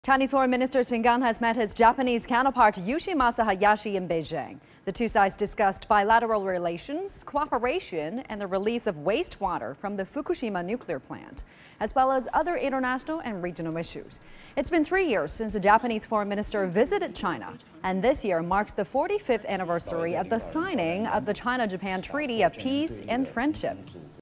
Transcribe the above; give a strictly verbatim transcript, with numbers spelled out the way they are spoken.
Chinese Foreign Minister Qin Gang has met his Japanese counterpart Yoshimasa Hayashi in Beijing. The two sides discussed bilateral relations, cooperation, and the release of wastewater from the Fukushima nuclear plant, as well as other international and regional issues. It's been three years since the Japanese foreign minister visited China, and this year marks the forty-fifth anniversary of the signing of the China-Japan Treaty of Peace and Friendship.